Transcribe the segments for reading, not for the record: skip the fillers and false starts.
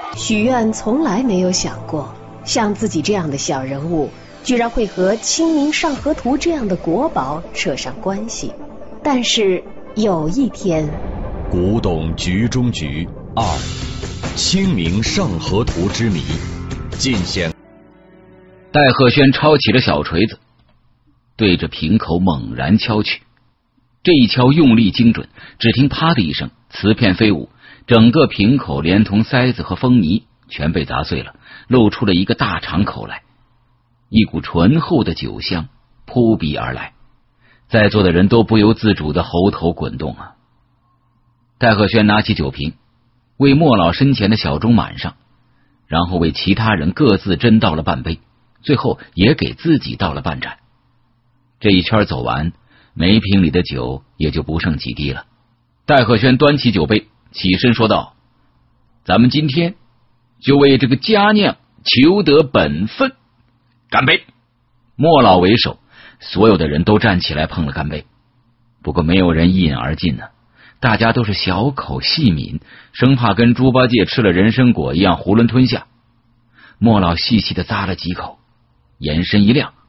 许愿从来没有想过，像自己这样的小人物，居然会和《清明上河图》这样的国宝扯上关系。但是有一天， 古董局中局2，清明上河图之谜，尽显。 戴鹤轩抄起了小锤子，对着瓶口猛然敲去。这一敲用力精准，只听啪的一声，瓷片飞舞，整个瓶口连同塞子和封泥全被砸碎了，露出了一个大敞口来。一股醇厚的酒香扑鼻而来，在座的人都不由自主的喉头滚动啊。戴鹤轩拿起酒瓶，为莫老身前的小盅满上，然后为其他人各自斟倒了半杯，最后也给自己倒了半盏。这一圈走完，梅瓶里的酒也就不剩几滴了。戴鹤轩端起酒杯，起身说道：“咱们今天就为这个佳酿求得本分，干杯！”莫老为首，所有的人都站起来碰了干杯。不过没有人一饮而尽呢，大家都是小口细抿，生怕跟猪八戒吃了人参果一样囫囵吞下。莫老细细的咂了几口，眼神一亮，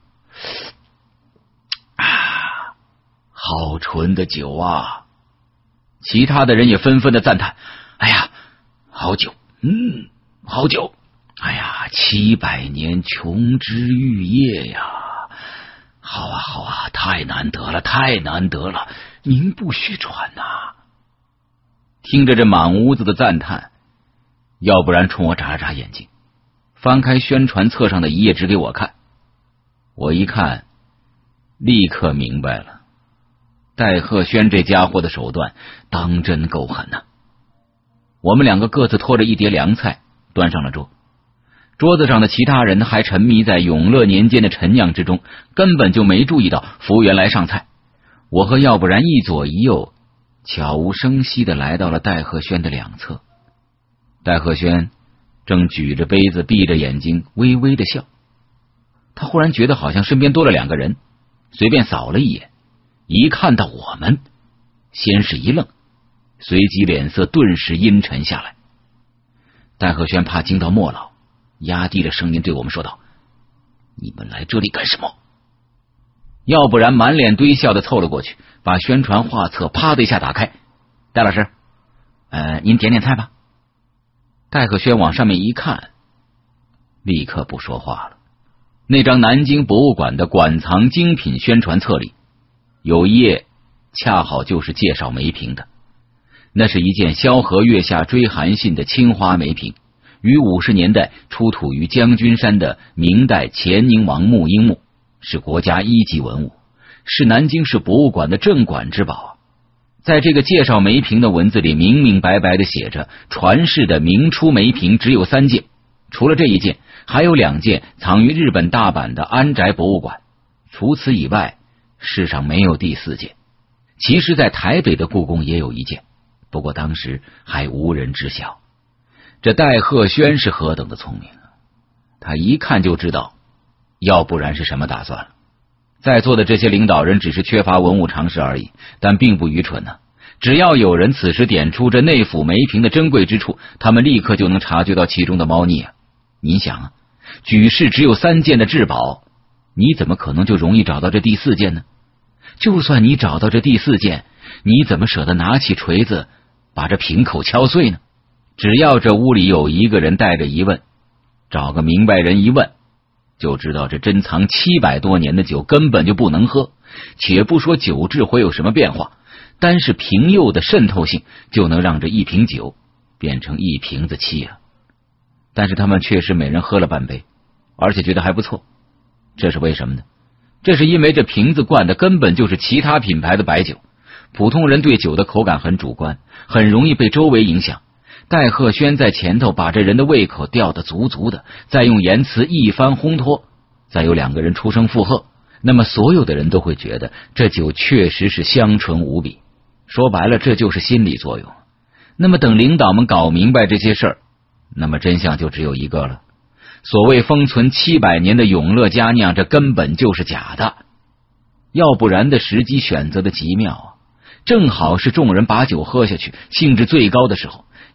好纯的酒啊！其他的人也纷纷的赞叹：“哎呀，好酒，好酒！哎呀，700年琼脂玉液呀！好啊，好啊，太难得了，太难得了！名不虚传呐！”听着这满屋子的赞叹，要不然冲我眨眨眼睛，翻开宣传册上的一页纸给我看。我一看，立刻明白了。戴鹤轩这家伙的手段当真够狠呐！我们两个各自拖着一碟凉菜端上了桌，桌子上的其他人还沉迷在永乐年间的陈酿之中，根本就没注意到服务员来上菜。我和要不然一左一右，悄无声息地来到了戴鹤轩的两侧。戴鹤轩正举着杯子，闭着眼睛微微的笑。他忽然觉得好像身边多了2个人，随便扫了一眼，一看到我们，先是一愣，随即脸色顿时阴沉下来。戴鹤轩怕惊到莫老，压低了声音对我们说道：“你们来这里干什么？”要不然满脸堆笑的凑了过去，把宣传画册啪的一下打开：“戴老师，您点点菜吧。”戴鹤轩往上面一看，立刻不说话了。那张南京博物馆的馆藏精品宣传册里有一页恰好就是介绍梅瓶的。那是一件萧何月下追韩信的青花梅瓶，于50年代出土于将军山的明代乾宁王墓英墓，是国家1级文物，是南京市博物馆的镇馆之宝。在这个介绍梅瓶的文字里明明白白的写着，传世的明初梅瓶只有3件，除了这一件，还有2件藏于日本大阪的安宅博物馆，除此以外，世上没有第4件。其实在台北的故宫也有1件，不过当时还无人知晓。这戴鹤轩是何等的聪明啊！他一看就知道要不然是什么打算了。在座的这些领导人只是缺乏文物常识而已，但并不愚蠢呢。只要有人此时点出这内府梅瓶的珍贵之处，他们立刻就能察觉到其中的猫腻啊！你想啊，举世只有3件的至宝，你怎么可能就容易找到这第4件呢？就算你找到这第4件，你怎么舍得拿起锤子把这瓶口敲碎呢？只要这屋里有一个人带着疑问，找个明白人一问，就知道这珍藏700多年的酒根本就不能喝。且不说酒质会有什么变化，单是瓶釉的渗透性就能让这一瓶酒变成一瓶子气了。但是他们确实每人喝了半杯，而且觉得还不错。这是为什么呢？这是因为这瓶子灌的根本就是其他品牌的白酒，普通人对酒的口感很主观，很容易被周围影响。戴鹤轩在前头把这人的胃口吊得足足的，再用言辞一番烘托，再有2个人出声附和，那么所有的人都会觉得这酒确实是香醇无比。说白了，这就是心理作用。那么等领导们搞明白这些事儿，那么真相就只有一个了。所谓封存700年的永乐佳酿，这根本就是假的。要不然的时机选择的极妙啊，正好是众人把酒喝下去，兴致最高的时候，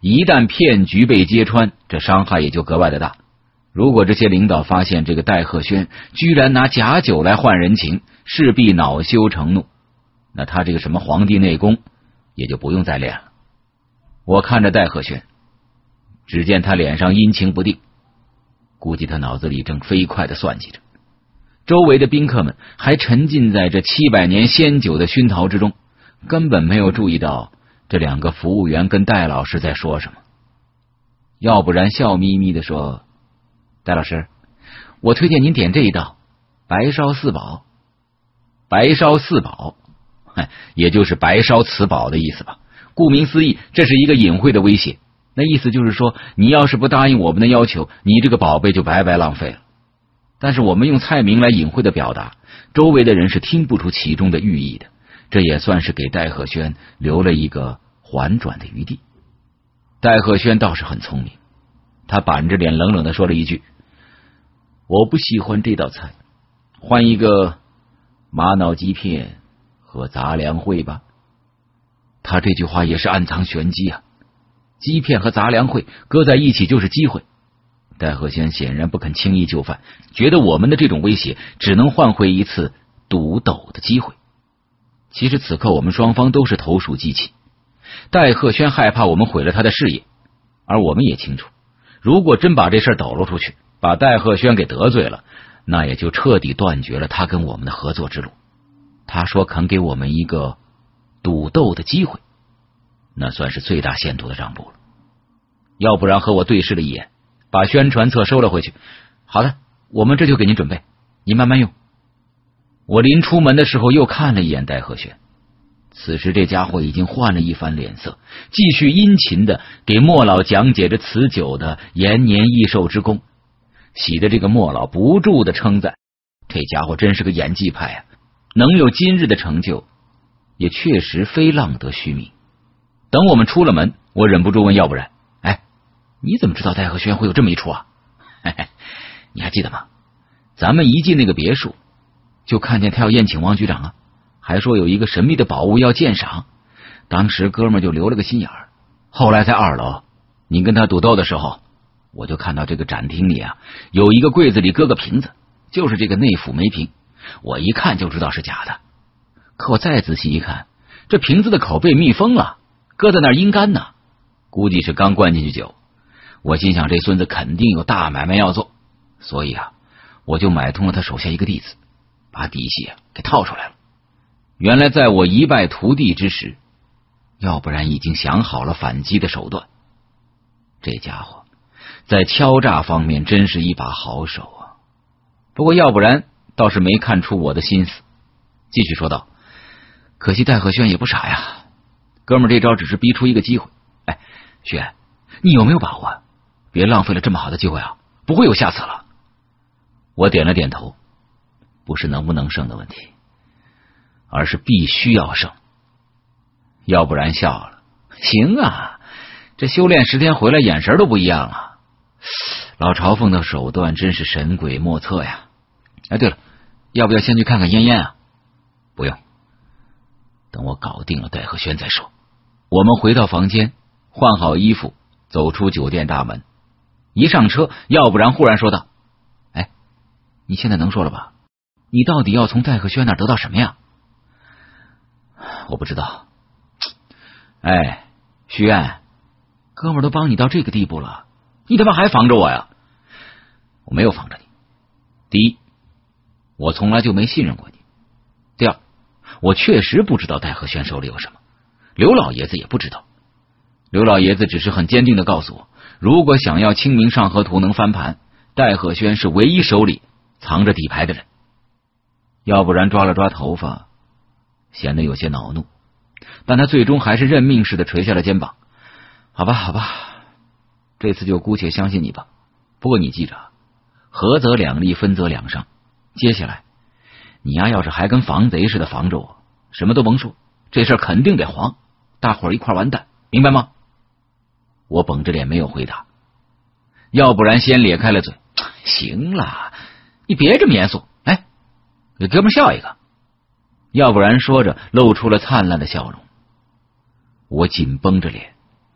一旦骗局被揭穿，这伤害也就格外的大。如果这些领导发现这个戴鹤轩居然拿假酒来换人情，势必恼羞成怒，那他这个什么皇帝内功也就不用再练了。我看着戴鹤轩，只见他脸上阴晴不定，估计他脑子里正飞快地算计着。周围的宾客们还沉浸在这700年仙酒的熏陶之中，根本没有注意到这2个服务员跟戴老师在说什么。要不然笑眯眯地说：“戴老师，我推荐您点这一道白烧四宝。”白烧四宝，也就是白烧此宝的意思吧。顾名思义，这是一个隐晦的威胁，那意思就是说，你要是不答应我们的要求，你这个宝贝就白白浪费了。但是我们用菜名来隐晦的表达，周围的人是听不出其中的寓意的，这也算是给戴鹤轩留了一个缓转的余地。戴鹤轩倒是很聪明，他板着脸冷冷地说了一句：“我不喜欢这道菜，换一个玛瑙鸡片和杂粮烩吧。”他这句话也是暗藏玄机啊，鸡片和杂粮烩搁在一起就是机会。戴鹤轩显然不肯轻易就范，觉得我们的这种威胁只能换回一次赌斗的机会。其实此刻我们双方都是投鼠忌器，戴鹤轩害怕我们毁了他的事业，而我们也清楚，如果真把这事抖露出去，把戴鹤轩给得罪了，那也就彻底断绝了他跟我们的合作之路。他说肯给我们一个赌斗的机会，那算是最大限度的让步了。要不然和我对视了一眼，把宣传册收了回去。好的，我们这就给您准备，您慢慢用。我临出门的时候又看了一眼戴鹤轩，此时这家伙已经换了一番脸色，继续殷勤的给莫老讲解着此酒的延年益寿之功，喜的这个莫老不住的称赞，这家伙真是个演技派啊，能有今日的成就也确实非浪得虚名。等我们出了门，我忍不住问要不然：“哎，你怎么知道戴鹤轩会有这么一出啊？”嘿嘿，你还记得吗？咱们一进那个别墅，就看见他要宴请王局长啊，还说有一个神秘的宝物要鉴赏。当时哥们就留了个心眼儿。后来在2楼，你跟他赌斗的时候，我就看到这个展厅里啊，有一个柜子里搁个瓶子，就是这个内府梅瓶，我一看就知道是假的。可我再仔细一看，这瓶子的口被密封了，搁在那儿阴干呢，估计是刚灌进去酒。我心想这孙子肯定有大买卖要做，所以啊，我就买通了他手下一个弟子，把底细给套出来了。原来在我一败涂地之时，要不然已经想好了反击的手段。这家伙在敲诈方面真是一把好手啊。不过要不然倒是没看出我的心思，继续说道：“可惜戴鹤轩也不傻呀，哥们这招只是逼出一个机会。哎，轩，你有没有把握？别浪费了这么好的机会啊，不会有下次了。”我点了点头，不是能不能胜的问题，而是必须要胜。要不然笑了：“行啊，这修炼10天回来眼神都不一样了。老朝奉的手段真是神鬼莫测呀。哎，对了，要不要先去看看燕燕啊？”“不用，等我搞定了戴鹤轩再说。”我们回到房间，换好衣服，走出酒店大门。一上车，要不然忽然说道：“哎，你现在能说了吧？你到底要从戴鹤轩那儿得到什么呀？”“我不知道。”“哎，徐燕，哥们都帮你到这个地步了，你他妈还防着我呀？”“我没有防着你。第一，我从来就没信任过你。第二，我确实不知道戴鹤轩手里有什么，刘老爷子也不知道。刘老爷子只是很坚定的告诉我，如果想要清明上河图能翻盘，戴鹤轩是唯一手里藏着底牌的人。”要不然抓了抓头发，显得有些恼怒，但他最终还是认命似的垂下了肩膀。“好吧，好吧，这次就姑且相信你吧。不过你记着，合则两利，分则两伤。接下来你呀，要是还跟防贼似的防着我，什么都甭说，这事儿肯定得黄，大伙儿一块完蛋，明白吗？”我绷着脸没有回答。要不然先咧开了嘴：“行了，你别这么严肃，来，给哥们笑一个。”要不然说着露出了灿烂的笑容。我紧绷着脸，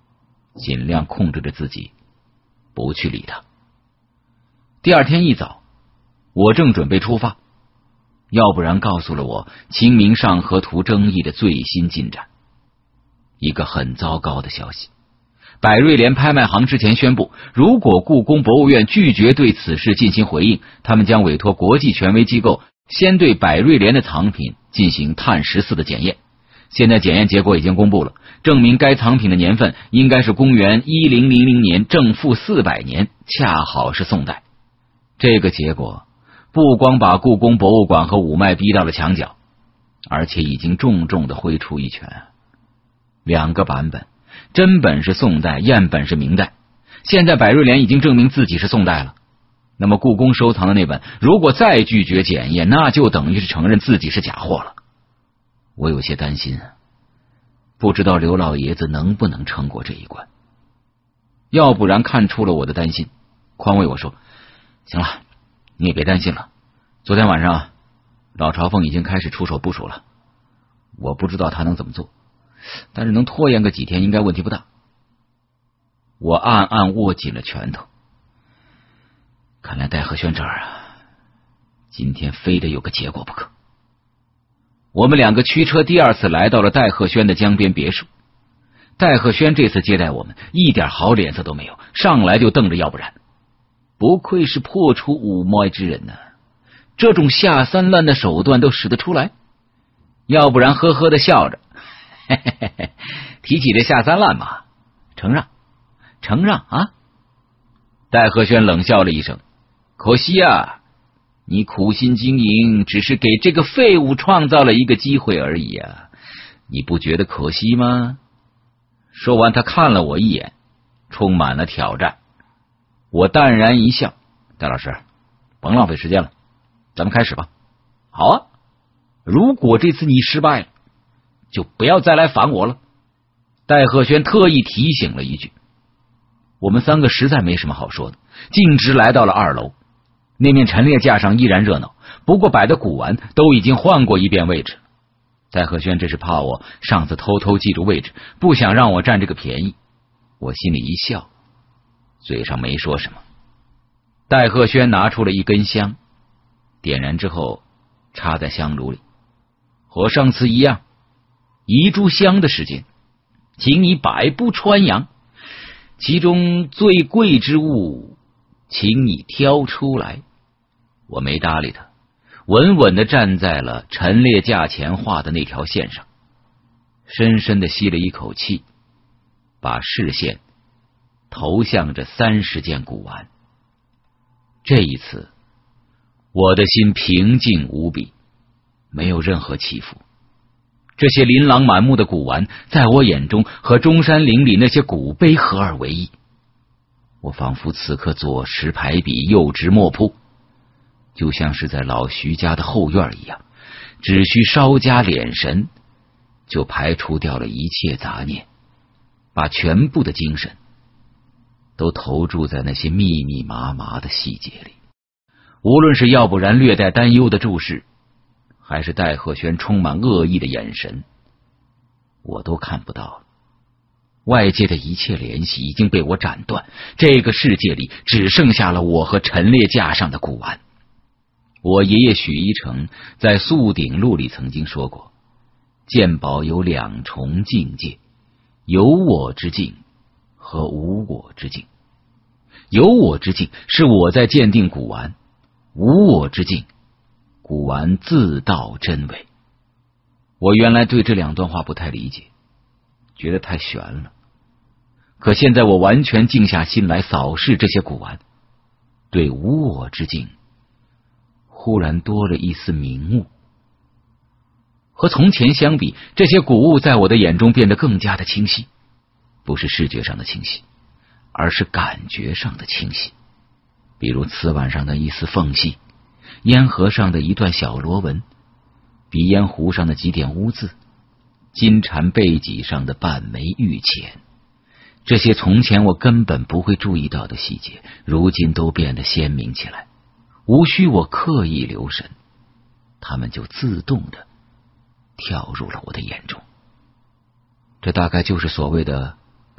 尽量控制着自己不去理他。第二天一早，我正准备出发，要不然告诉了我清明上河图争议的最新进展。一个很糟糕的消息，百瑞联拍卖行之前宣布，如果故宫博物院拒绝对此事进行回应，他们将委托国际权威机构先对百瑞联的藏品进行碳14的检验。现在检验结果已经公布了，证明该藏品的年份应该是公元1000年正负400年，恰好是宋代。这个结果不光把故宫博物馆和五脉逼到了墙角，而且已经重重的挥出一拳。2个版本，真本是宋代，赝本是明代。现在百瑞联已经证明自己是宋代了，那么故宫收藏的那本如果再拒绝检验，那就等于是承认自己是假货了。我有些担心，不知道刘老爷子能不能撑过这一关。要不然看出了我的担心，宽慰我说，行了，你也别担心了，昨天晚上老朝奉已经开始出手部署了，我不知道他能怎么做，但是能拖延个几天应该问题不大。我暗暗握紧了拳头，看来戴和轩这儿今天非得有个结果不可。我们2个驱车第2次来到了戴和轩的江边别墅。戴和轩这次接待我们一点好脸色都没有，上来就瞪着要不然。不愧是破除五脉之人呢，这种下三滥的手段都使得出来。要不然呵呵的笑着，嘿嘿嘿嘿，提起这下三滥嘛，承让啊。戴和轩冷笑了一声，可惜啊，你苦心经营只是给这个废物创造了一个机会而已啊，你不觉得可惜吗？说完他看了我一眼，充满了挑战。我淡然一笑，戴老师，甭浪费时间了，咱们开始吧。好啊，如果这次你失败了，就不要再来烦我了。戴和轩特意提醒了一句。我们3个实在没什么好说的，径直来到了2楼。那面陈列架上依然热闹，不过摆的古玩都已经换过一遍位置。戴和轩这是怕我上次偷偷记住位置，不想让我占这个便宜。我心里一笑，嘴上没说什么。戴和轩拿出了一根香，点燃之后插在香炉里，和上次一样，一炷香的时间，请你百步穿杨，其中最贵之物请你挑出来。我没搭理他，稳稳地站在了陈列架前画的那条线上，深深地吸了一口气，把视线投向这30件古玩。这一次我的心平静无比，没有任何起伏。这些琳琅满目的古玩在我眼中和中山陵里那些古碑合二为一，我仿佛此刻左持排笔，右执墨铺，就像是在老徐家的后院一样，只需稍加敛神，就排除掉了一切杂念，把全部的精神都投注在那些密密麻麻的细节里。无论是要不然略带担忧的注视，还是戴和轩充满恶意的眼神，我都看不到了。外界的一切联系已经被我斩断，这个世界里只剩下了我和陈列架上的古玩。我爷爷许一成在《素鼎录》里曾经说过，鉴宝有2重境界，有我之境和无我之境。有我之境是我在鉴定古玩，无我之境，古玩自道真伪。我原来对这2段话不太理解，觉得太悬了。可现在我完全静下心来扫视这些古玩，对无我之境忽然多了一丝明悟。和从前相比，这些古物在我的眼中变得更加的清晰，不是视觉上的清晰，而是感觉上的清晰。比如瓷碗上的一丝缝隙，烟盒上的一段小螺纹，鼻烟壶上的几点污渍，金蝉背脊上的半枚玉钱，这些从前我根本不会注意到的细节，如今都变得鲜明起来，无需我刻意留神，它们就自动的跳入了我的眼中。这大概就是所谓的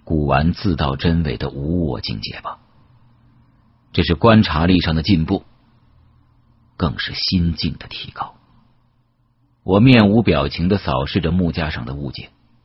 古玩自到真伪的无我境界吧。这是观察力上的进步，更是心境的提高。我面无表情地扫视着木架上的物件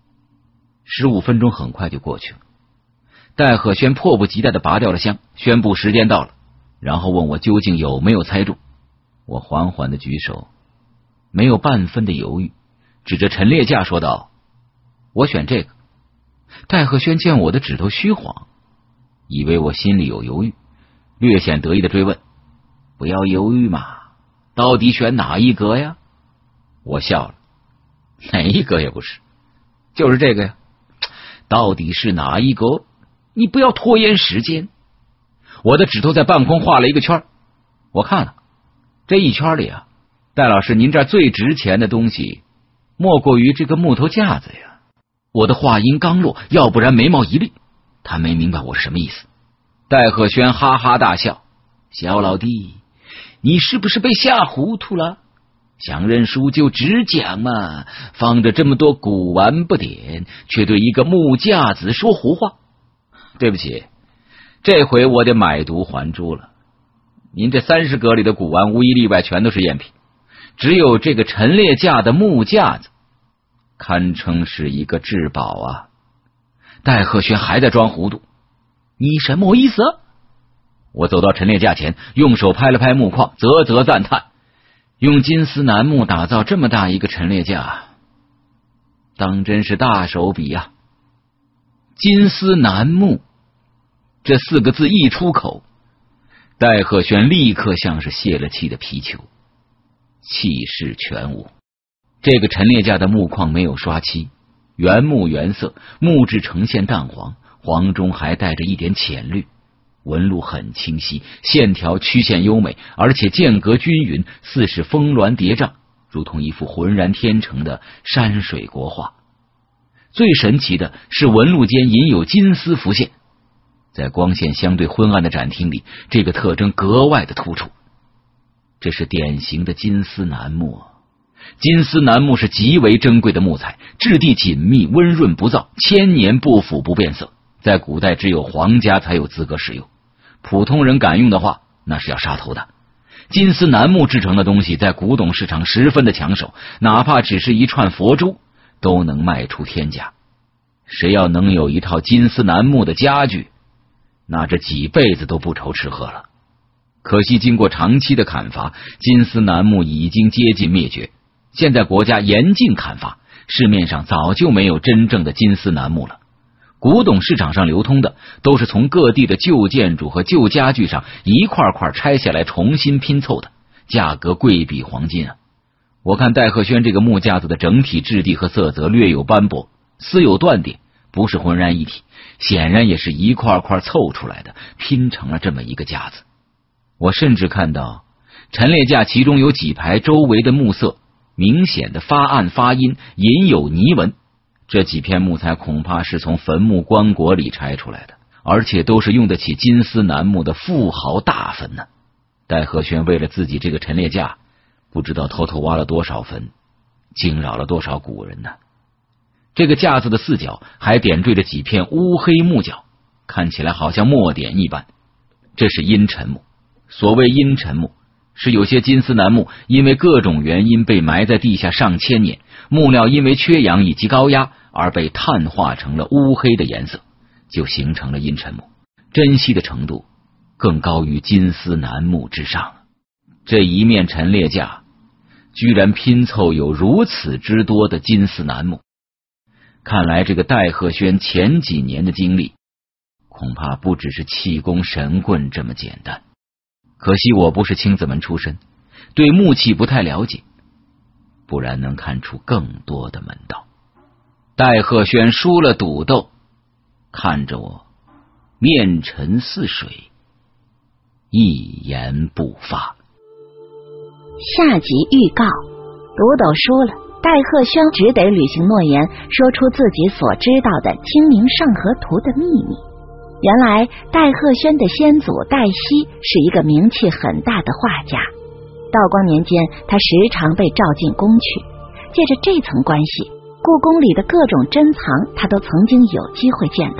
，15分钟很快就过去了。戴鹤轩迫不及待地拔掉了香，宣布时间到了，然后问我究竟有没有猜中。我缓缓地举手，没有半分的犹豫，指着陈列架说道：我选这个。戴鹤轩见我的指头虚晃，以为我心里有犹豫，略显得意地追问：不要犹豫嘛，到底选哪一格呀？我笑了：哪一格也不是，就是这个呀。到底是哪一格？你不要拖延时间。我的指头在半空画了一个圈，我看了这一圈里啊，戴老师您这最值钱的东西莫过于这个木头架子呀。我的话音刚落，要不然眉毛一立，他没明白我是什么意思。戴鹤轩哈哈大笑：小老弟，你是不是被吓糊涂了？想认输就直讲嘛，放着这么多古玩不点，却对一个木架子说胡话。对不起，这回我得买椟还珠了。您这30格里的古玩无一例外全都是赝品，只有这个陈列架的木架子堪称是一个至宝啊。戴鹤轩还在装糊涂，你什么意思？我走到陈列架前，用手拍了拍木框，啧啧赞叹，用金丝楠木打造这么大一个陈列架，当真是大手笔啊。金丝楠木这4个字一出口，戴鹤轩立刻像是泄了气的皮球，气势全无。这个陈列架的木框没有刷漆，原木原色，木质呈现淡黄，黄中还带着一点浅绿，纹路很清晰，线条曲线优美，而且间隔均匀，似是峰峦叠嶂，如同一幅浑然天成的山水国画。最神奇的是纹路间隐有金丝浮现，在光线相对昏暗的展厅里，这个特征格外的突出。这是典型的金丝楠木。金丝楠木是极为珍贵的木材，质地紧密，温润不燥，千年不腐不变色，在古代只有皇家才有资格使用，普通人敢用的话那是要杀头的。金丝楠木制成的东西在古董市场十分的抢手，哪怕只是一串佛珠都能卖出天价。谁要能有一套金丝楠木的家具，那这几辈子都不愁吃喝了。可惜经过长期的砍伐，金丝楠木已经接近灭绝。现在国家严禁砍伐，市面上早就没有真正的金丝楠木了。古董市场上流通的都是从各地的旧建筑和旧家具上一块块拆下来重新拼凑的，价格贵比黄金啊。我看戴鹤轩这个木架子的整体质地和色泽略有斑驳，丝有断点，不是浑然一体，显然也是一块块凑出来的，拼成了这么一个架子。我甚至看到陈列架其中有几排周围的木色明显的发暗发阴，隐有泥纹，这几片木材恐怕是从坟墓棺椁里拆出来的，而且都是用得起金丝楠木的富豪大坟呢。戴鹤轩为了自己这个陈列架，不知道偷偷挖了多少坟，惊扰了多少古人呢。这个架子的4角还点缀着几片乌黑木角，看起来好像墨点一般，这是阴沉木。所谓阴沉木，是有些金丝楠木因为各种原因被埋在地下上千年，木料因为缺氧以及高压而被碳化成了乌黑的颜色，就形成了阴沉木，珍惜的程度更高于金丝楠木之上。这一面陈列架居然拼凑有如此之多的金丝楠木，看来这个戴鹤轩前几年的经历恐怕不只是气功神棍这么简单。可惜我不是青子门出身，对木器不太了解，不然能看出更多的门道。戴鹤轩输了赌斗，看着我面沉似水，一言不发。 下集预告：赌斗输了，戴鹤轩只得履行诺言，说出自己所知道的清明上河图的秘密。原来戴鹤轩的先祖戴希是一个名气很大的画家，道光年间他时常被召进宫去，借着这层关系，故宫里的各种珍藏他都曾经有机会见到。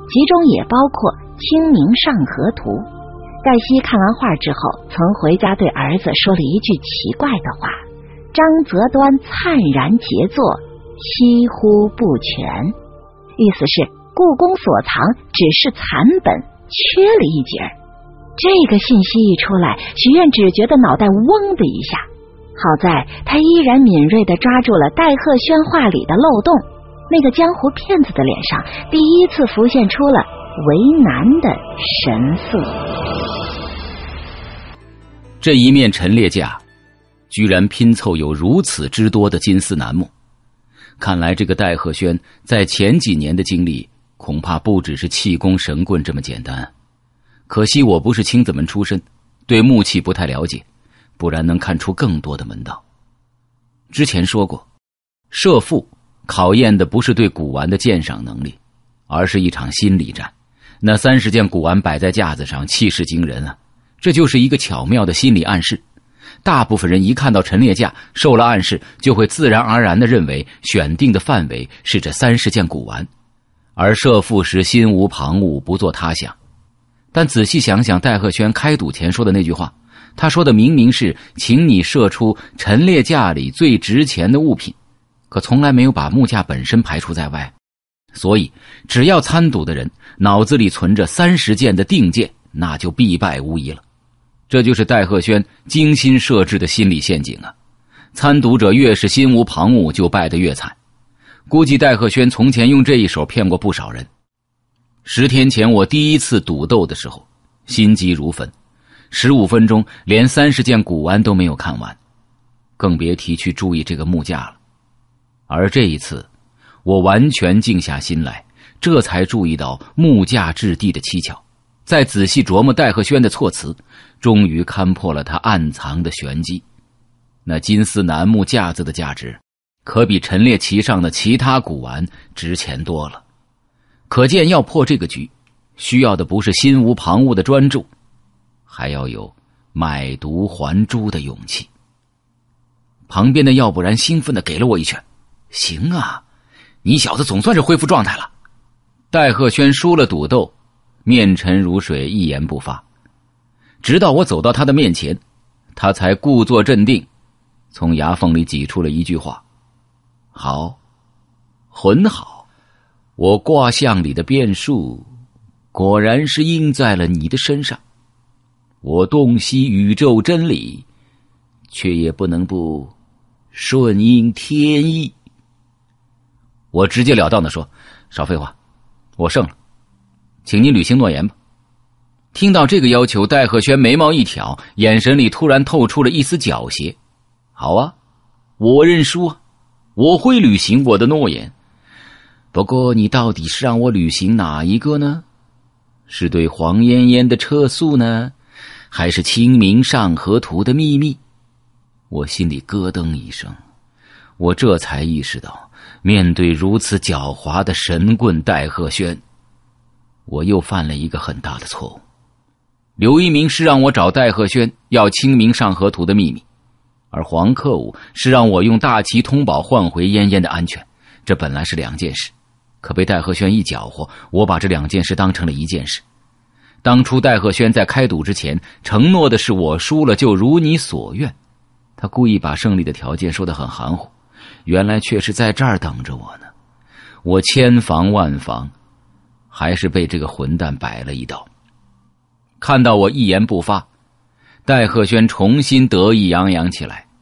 其中也包括《清明上河图》。盖西看完画之后，曾回家对儿子说了一句奇怪的话：张择端灿然杰作，惜乎不全。意思是故宫所藏只是残本，缺了一截。这个信息一出来，许愿只觉得脑袋嗡的一下。好在他依然敏锐地抓住了戴鹤轩画里的漏洞，那个江湖骗子的脸上第一次浮现出了为难的神色。 这一面陈列架居然拼凑有如此之多的金丝楠木，看来这个戴鹤轩在前几年的经历恐怕不只是气功神棍这么简单。可惜我不是青子门出身，对木器不太了解，不然能看出更多的门道。之前说过，射父考验的不是对古玩的鉴赏能力，而是一场心理战。那30件古玩摆在架子上，气势惊人啊！这就是一个巧妙的心理暗示。大部分人一看到陈列架，受了暗示，就会自然而然地认为选定的范围是这30件古玩，而射父时心无旁骛，不做他想。但仔细想想戴鹤轩开赌前说的那句话，他说的明明是请你射出陈列架里最值钱的物品，可从来没有把木架本身排除在外。所以只要参赌的人脑子里存着30件的定件，那就必败无疑了。这就是戴鹤轩精心设置的心理陷阱啊！参赌者越是心无旁骛，就败得越惨。估计戴鹤轩从前用这一手骗过不少人。10天前我第一次赌斗的时候，心急如焚，15分钟连30件古玩都没有看完，更别提去注意这个木架了。而这一次我完全静下心来，这才注意到木架质地的蹊跷，再仔细琢磨戴鹤轩的措辞，终于看破了他暗藏的玄机。那金丝楠木架子的价值可比陈列其上的其他古玩值钱多了。可见要破这个局，需要的不是心无旁骛的专注，还要有买椟还珠的勇气。旁边的要不然兴奋地给了我一拳：行啊，你小子总算是恢复状态了。戴鹤轩输了赌斗，面沉如水，一言不发，直到我走到他的面前，他才故作镇定，从牙缝里挤出了一句话：好，很好，我卦象里的变数果然是应在了你的身上。我洞悉宇宙真理，却也不能不顺应天意。我直截了当地说：少废话，我胜了，请您履行诺言吧。听到这个要求，戴鹤轩眉毛一挑，眼神里突然透出了一丝狡黠。好啊，我认输啊，我会履行我的诺言。不过你到底是让我履行哪一个呢？是对黄嫣嫣的撤诉呢，还是清明上河图的秘密？我心里咯噔一声，我这才意识到，面对如此狡猾的神棍戴鹤轩，我又犯了一个很大的错误。刘一鸣是让我找戴鹤轩要清明上河图的秘密，而黄克武是让我用大旗通宝换回嫣嫣的安全，这本来是2件事，可被戴鹤轩一搅和，我把这2件事当成了1件事。当初戴鹤轩在开赌之前承诺的是我输了就如你所愿，他故意把胜利的条件说得很含糊，原来却是在这儿等着我呢。我千防万防，还是被这个混蛋摆了一道。看到我一言不发，戴鹤轩重新得意洋洋起来。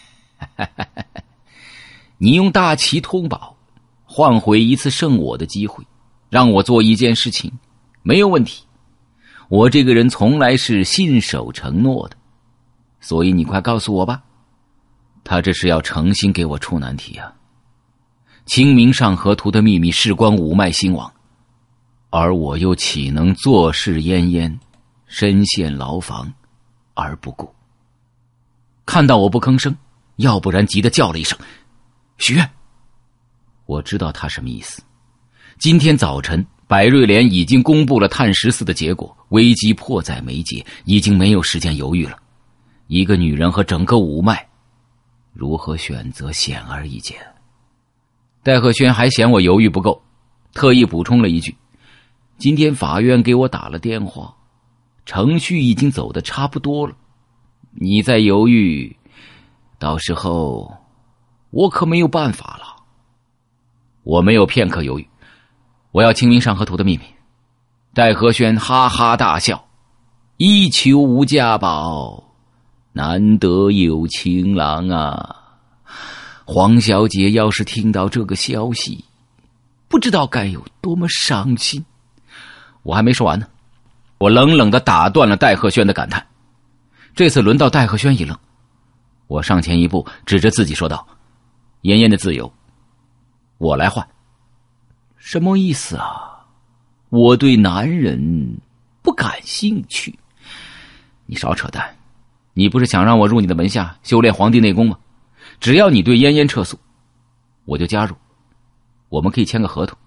你用大旗通宝换回一次胜我的机会，让我做一件事情，没有问题。我这个人从来是信守承诺的，所以你快告诉我吧。他这是要诚心给我出难题啊！清明上河图的秘密事关5脉兴亡，而我又岂能坐视嫣嫣身陷牢房而不顾？看到我不吭声，要不然急得叫了一声：许愿！我知道他什么意思。今天早晨百瑞莲已经公布了碳14的结果，危机迫在眉睫，已经没有时间犹豫了。一个女人和整个5脉，如何选择显而易见。戴鹤轩还嫌我犹豫不够，特意补充了一句： 今天法院给我打了电话，程序已经走得差不多了。你再犹豫，到时候我可没有办法了。我没有片刻犹豫，我要清明上河图的秘密。戴和轩哈哈大笑，一求无家宝，难得有情郎啊。黄小姐要是听到这个消息，不知道该有多么伤心。我还没说完呢，我冷冷地打断了戴和轩的感叹。这次轮到戴和轩一愣，我上前一步，指着自己说道：妍妍的自由我来换。什么意思啊？我对男人不感兴趣。你少扯淡，你不是想让我入你的门下修炼黄帝内功吗？只要你对嫣嫣撤诉，我就加入，我们可以签个合同。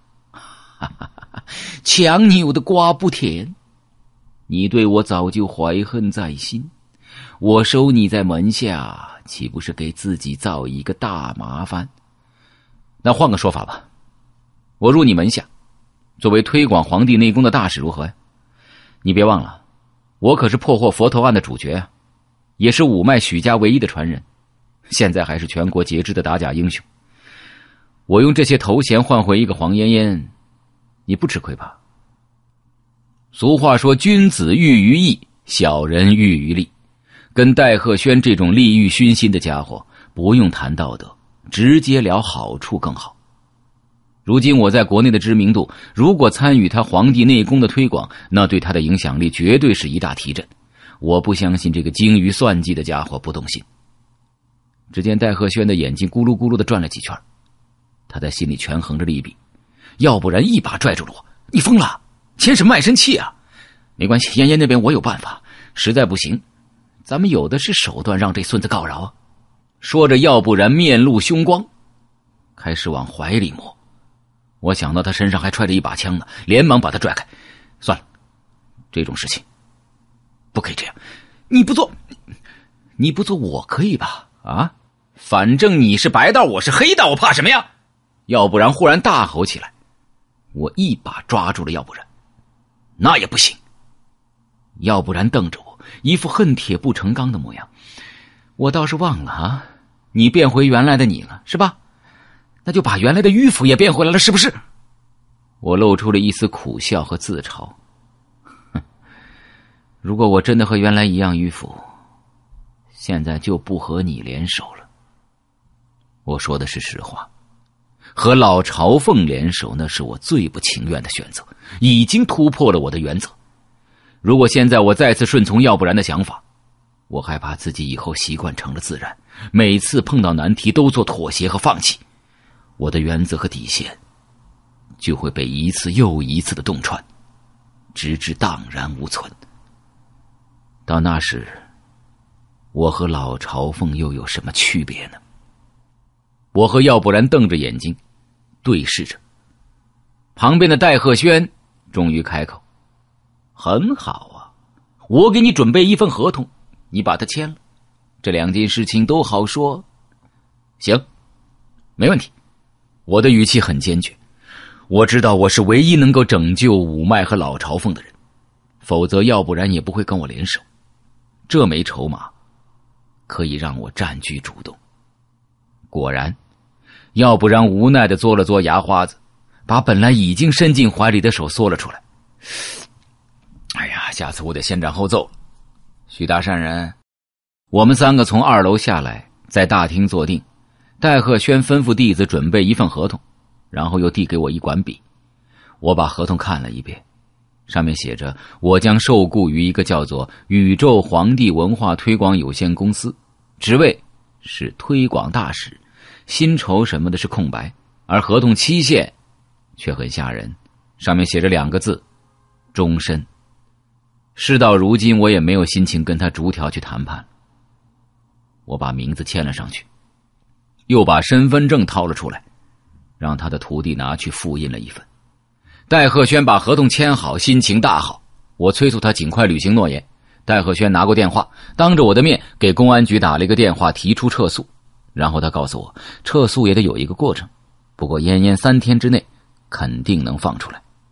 强扭的瓜不甜，你对我早就怀恨在心，我收你在门下，岂不是给自己造一个大麻烦？那换个说法吧，我入你门下，作为推广黄帝内功的大使如何呀？你别忘了，我可是破获佛头案的主角啊，也是五脉许家唯一的传人，现在还是全国皆知的打假英雄。我用这些头衔换回一个黄嫣嫣，你不吃亏吧？俗话说，君子喻于义，小人喻于利。跟戴鹤轩这种利欲熏心的家伙，不用谈道德，直接聊好处更好。如今我在国内的知名度，如果参与他黄帝内功的推广，那对他的影响力绝对是一大提振。我不相信这个精于算计的家伙不动心。只见戴鹤轩的眼睛咕噜咕噜地转了几圈，他在心里权衡着利弊，要不然一把拽住了我。你疯了？签什么卖身契啊？没关系，嫣嫣那边我有办法，实在不行，咱们有的是手段让这孙子告饶啊。说着，要不然面露凶光，开始往怀里摸。我想到他身上还揣着一把枪呢，连忙把他拽开。算了，这种事情不可以这样。你不做我可以吧？啊，反正你是白道，我是黑道，我怕什么呀？要不然忽然大吼起来，我一把抓住了要不然。那也不行。要不然瞪着我，一副恨铁不成钢的模样。我倒是忘了啊，你变回原来的你了是吧？那就把原来的迂腐也变回来了是不是？我露出了一丝苦笑和自嘲。如果我真的和原来一样迂腐，现在就不和你联手了。我说的是实话，和老朝奉联手那是我最不情愿的选择，已经突破了我的原则。如果现在我再次顺从要不然的想法，我害怕自己以后习惯成了自然，每次碰到难题都做妥协和放弃，我的原则和底线就会被一次又一次的洞穿，直至荡然无存。到那时，我和老朝奉又有什么区别呢？我和要不然瞪着眼睛对视着，旁边的戴鹤轩终于开口：很好啊，我给你准备一份合同，你把它签了，这两件事情都好说。行，没问题。我的语气很坚决，我知道我是唯一能够拯救五脉和老朝奉的人，否则要不然也不会跟我联手。这枚筹码可以让我占据主动。果然，要不然无奈地嘬了嘬牙花子，把本来已经伸进怀里的手缩了出来。哎呀，下次我得先斩后奏了。徐大善人，我们三个从2楼下来，在大厅坐定。戴鹤轩吩咐弟子准备一份合同，然后又递给我一管笔。我把合同看了一遍，上面写着我将受雇于一个叫做宇宙皇帝文化推广有限公司，职位是推广大使，薪酬什么的是空白，而合同期限却很吓人，上面写着2个字：终身。事到如今，我也没有心情跟他逐条去谈判。我把名字签了上去，又把身份证掏了出来，让他的徒弟拿去复印了一份。戴鹤轩把合同签好，心情大好。我催促他尽快履行诺言。戴鹤轩拿过电话，当着我的面给公安局打了一个电话，提出撤诉。然后他告诉我，撤诉也得有一个过程，不过嫣嫣3天之内肯定能放出来。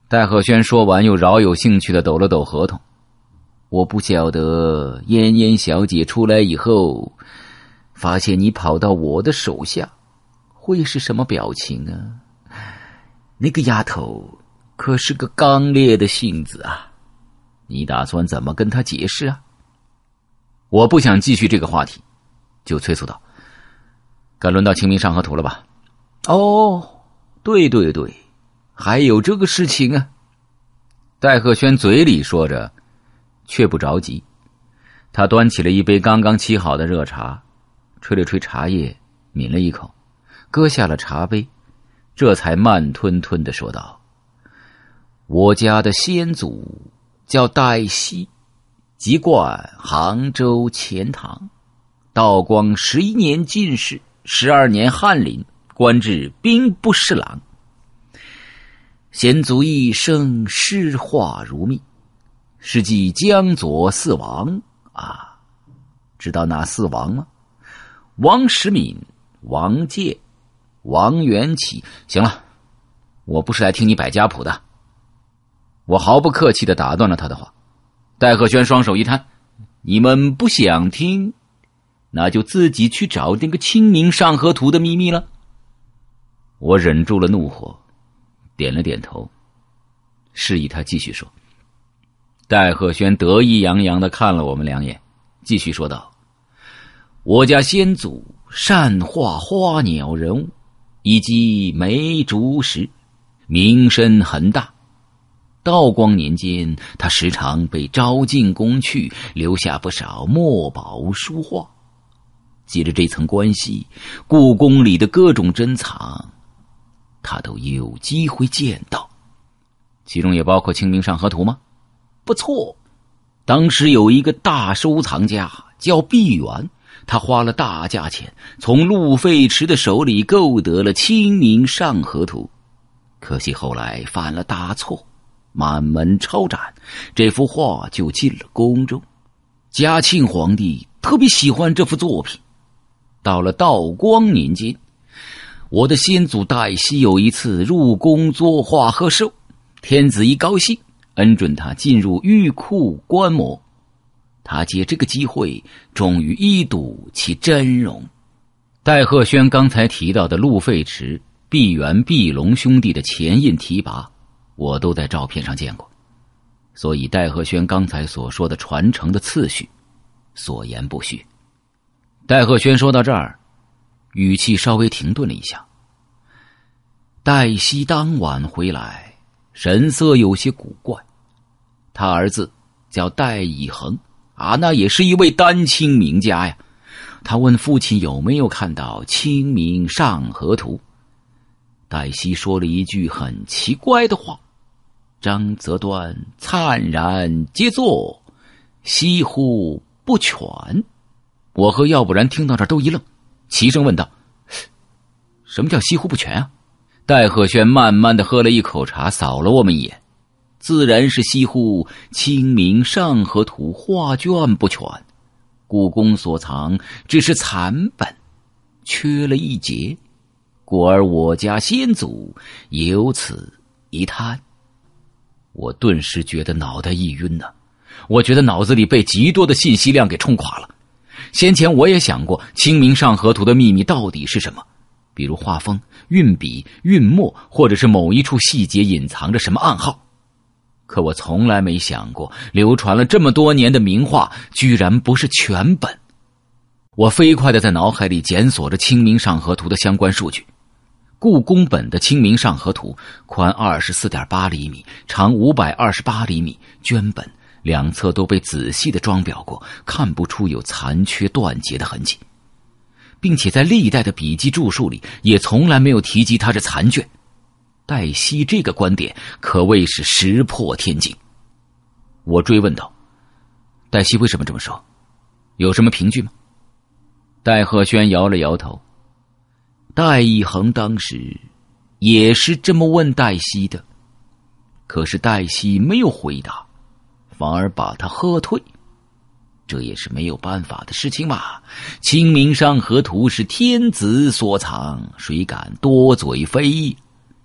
戴鹤轩说完，又饶有兴趣地抖了抖合同。我不晓得燕燕小姐出来以后，发现你跑到我的手下，会是什么表情啊？那个丫头可是个刚烈的性子啊，你打算怎么跟她解释啊？我不想继续这个话题，就催促道：该轮到清明上河图了吧？哦，对，还有这个事情啊。戴鹤轩嘴里说着，却不着急。他端起了一杯刚刚沏好的热茶，吹了吹茶叶，抿了一口，搁下了茶杯，这才慢吞吞地说道：我家的先祖叫戴希，籍贯杭州钱塘，道光11年进士，12年翰林，官至兵部侍郎。先祖一生诗画如命，是继江左四王啊，知道哪四王吗？王时敏、王建、王元启。行了，我不是来听你摆家谱的。我毫不客气地打断了他的话。戴鹤轩双手一摊：你们不想听，那就自己去找那个清明上河图的秘密了。我忍住了怒火，点了点头，示意他继续说。戴鹤轩得意洋洋地看了我们两眼，继续说道：我家先祖善画花鸟人物以及梅竹石，名声很大。道光年间，他时常被招进宫去，留下不少墨宝书画。借着这层关系，故宫里的各种珍藏他都有机会见到，其中也包括清明上河图吗？不错，当时有一个大收藏家叫毕沅，他花了大价钱从陆废池的手里购得了清明上河图，可惜后来犯了大错，满门抄斩，这幅画就进了宫中。嘉庆皇帝特别喜欢这幅作品。到了道光年间，我的先祖戴希有一次入宫作画贺寿，天子一高兴，恩准他进入御库观摩。他借这个机会，终于一睹其真容。戴鹤轩刚才提到的陆废池、毕沅、毕龙兄弟的前印提拔，我都在照片上见过，所以戴鹤轩刚才所说的传承的次序，所言不虚。戴鹤轩说到这儿，语气稍微停顿了一下。戴希当晚回来，神色有些古怪。他儿子叫戴以恒啊，那也是一位丹青名家呀。他问父亲有没有看到《清明上河图》。戴希说了一句很奇怪的话：张择端灿然皆作，惜乎不全。我和要不然听到这儿都一愣，齐声问道：什么叫惜乎不全啊？戴鹤轩慢慢地喝了一口茶，扫了我们一眼，自然是惜乎清明上河图画卷不全，故宫所藏只是残本，缺了一节，故而我家先祖有此一叹。我顿时觉得脑袋一晕呢，我觉得脑子里被极多的信息量给冲垮了。先前我也想过清明上河图的秘密到底是什么，比如画风、运笔、运墨，或者是某一处细节隐藏着什么暗号。可我从来没想过，流传了这么多年的名画居然不是全本。我飞快地在脑海里检索着清明上河图的相关数据。故宫本的清明上河图宽 24.8 厘米，长528厘米，绢本两侧都被仔细地装裱过，看不出有残缺断节的痕迹，并且在历代的笔记注述里也从来没有提及它是残卷。戴希这个观点可谓是石破天惊。我追问道：戴希为什么这么说？有什么凭据吗？戴鹤轩摇了摇头。戴以恒当时也是这么问戴希的，可是戴希没有回答，反而把他喝退。这也是没有办法的事情嘛。清明上河图是天子所藏，谁敢多嘴非？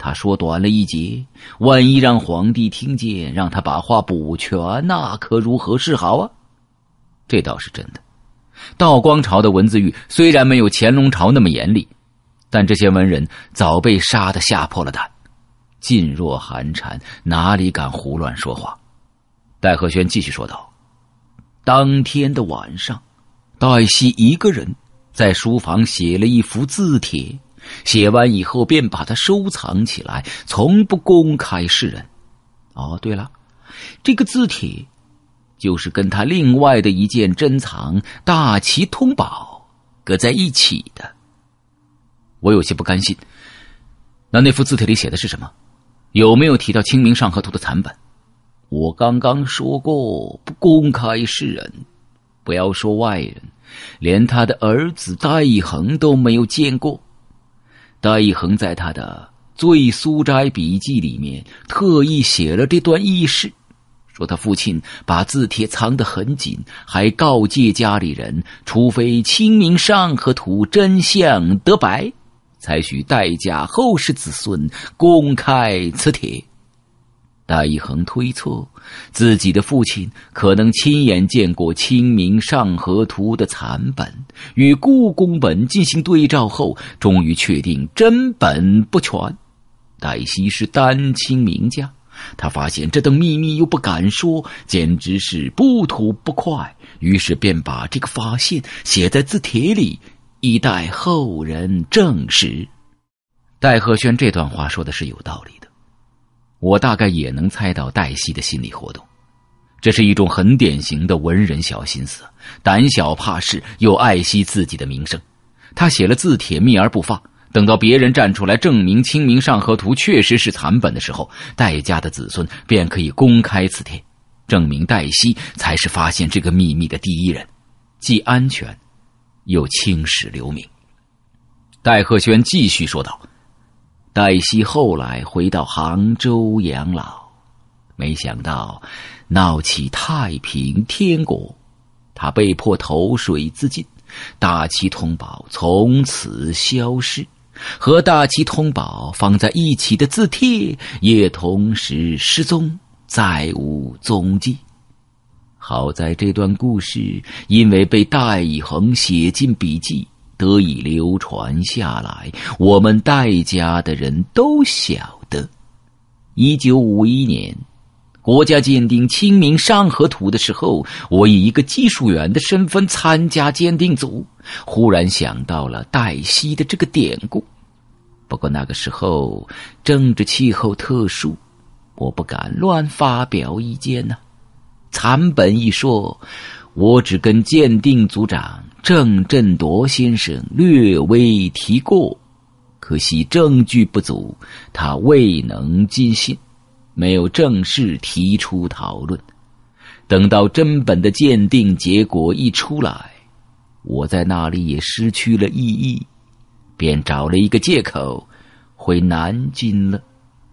他说短了一截，万一让皇帝听见，让他把话补全，那可如何是好啊？这倒是真的。道光朝的文字狱虽然没有乾隆朝那么严厉，但这些文人早被杀得吓破了胆，噤若寒蝉，哪里敢胡乱说话。戴鹤轩继续说道，当天的晚上，黛西一个人在书房写了一幅字帖，写完以后便把它收藏起来，从不公开示人。哦，对了，这个字帖就是跟他另外的一件珍藏大齐通宝搁在一起的。我有些不甘心，那幅字帖里写的是什么？有没有提到清明上河图的残本？我刚刚说过，不公开示人，不要说外人，连他的儿子戴一恒都没有见过。戴一恒在他的《醉苏斋笔记》里面特意写了这段轶事，说他父亲把字帖藏得很紧，还告诫家里人，除非清明上河图真相得白，才许戴家后世子孙公开此帖。戴一恒推测自己的父亲可能亲眼见过清明上河图的残本，与故宫本进行对照后，终于确定真本不全。戴西是丹青名家，他发现这等秘密又不敢说，简直是不吐不快，于是便把这个发现写在字帖里，以待后人证实。戴鹤轩这段话说的是有道理的，我大概也能猜到戴西的心理活动。这是一种很典型的文人小心思，胆小怕事又爱惜自己的名声。他写了字帖秘而不发，等到别人站出来证明清明上河图确实是残本的时候，戴家的子孙便可以公开此帖，证明戴西才是发现这个秘密的第一人，既安全又青史留名。戴鹤轩继续说道，戴西后来回到杭州养老，没想到闹起太平天国，他被迫投水自尽，大齐通宝从此消失，和大齐通宝放在一起的字帖也同时失踪，再无踪迹。好在这段故事因为被戴以恒写进笔记，得以流传下来，我们戴家的人都晓得。1951年国家鉴定清明上河图的时候，我以一个技术员的身份参加鉴定组，忽然想到了戴西的这个典故。不过那个时候政治气候特殊，我不敢乱发表意见呢。残本一说，我只跟鉴定组长郑振铎先生略微提过，可惜证据不足，他未能尽信，没有正式提出讨论。等到真本的鉴定结果一出来，我在那里也失去了意义，便找了一个借口回南京了。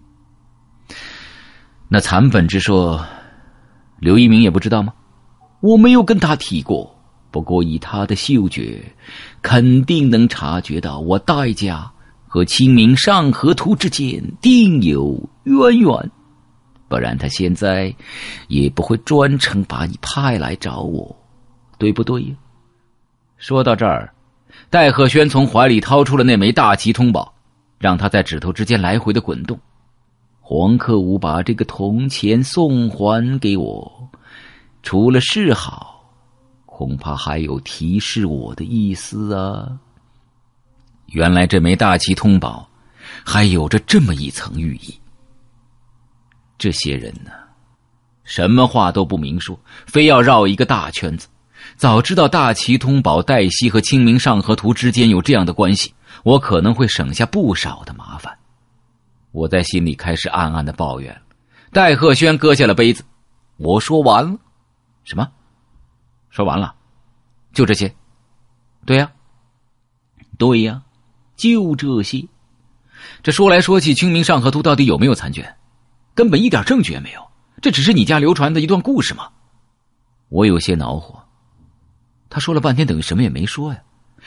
那残本之说，刘一鸣也不知道吗？我没有跟他提过，不过以他的嗅觉，肯定能察觉到我戴家和清明上河图之间定有渊源，不然他现在也不会专程把你派来找我，对不对呀？说到这儿，戴鹤轩从怀里掏出了那枚大齐通宝，让他在指头之间来回的滚动。黄克武把这个铜钱送还给我，除了示好，恐怕还有提示我的意思啊。原来这枚大齐通宝还有着这么一层寓意。这些人呢，什么话都不明说，非要绕一个大圈子。早知道大齐通宝戴西和清明上河图之间有这样的关系，我可能会省下不少的麻烦。我在心里开始暗暗的抱怨。戴鹤轩搁下了杯子，我说完了。什么？说完了？就这些？对呀，对呀，就这些。这说来说去，清明上河图到底有没有残卷？根本一点证据也没有，这只是你家流传的一段故事嘛。我有些恼火。他说了半天等于什么也没说呀。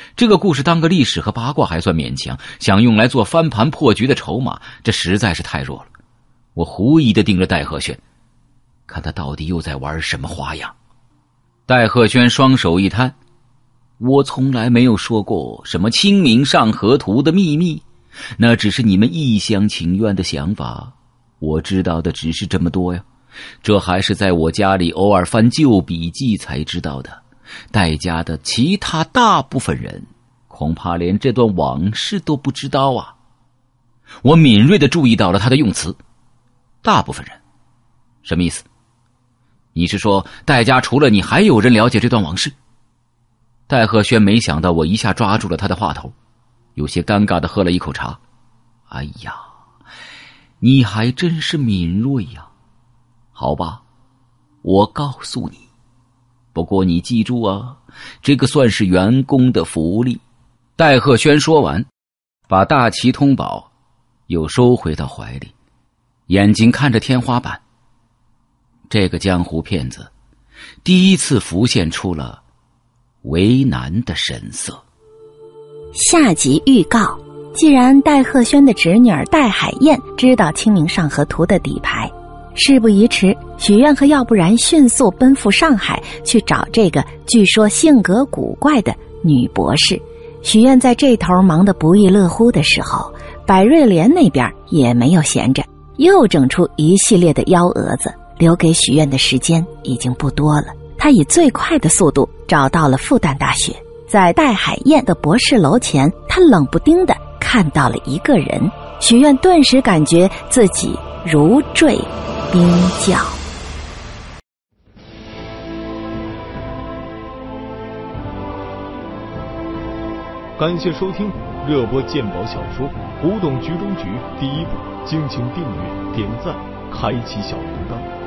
这个故事当个历史和八卦还算勉强，想用来做翻盘破局的筹码，这实在是太弱了。我狐疑地盯着戴鹤轩，看他到底又在玩什么花样。戴鹤轩双手一摊，我从来没有说过什么清明上河图的秘密，那只是你们一厢情愿的想法，我知道的只是这么多呀。这还是在我家里偶尔翻旧笔记才知道的，戴家的其他大部分人恐怕连这段往事都不知道啊。我敏锐地注意到了他的用词，大部分人，什么意思？你是说戴家除了你还有人了解这段往事？戴鹤轩没想到我一下抓住了他的话头，有些尴尬地喝了一口茶。哎呀，你还真是敏锐呀。好吧，我告诉你，不过你记住啊，这个算是员工的福利。戴鹤轩说完，把大旗通宝又收回到怀里，眼睛看着天花板。这个江湖骗子第一次浮现出了为难的神色。 下集预告：既然戴鹤轩的侄女儿戴海燕知道《清明上河图》的底牌，事不宜迟，许愿和要不然迅速奔赴上海去找这个据说性格古怪的女博士。许愿在这头忙得不亦乐乎的时候，百瑞莲那边也没有闲着，又整出一系列的幺蛾子。留给许愿的时间已经不多了，他以最快的速度找到了复旦大学，在戴海燕的博士楼前，他冷不丁地看到了一个人。许愿顿时感觉自己如坠冰窖。 感谢收听热播鉴宝小说《古董局中局》第一部，敬请订阅、点赞、开启小铃铛。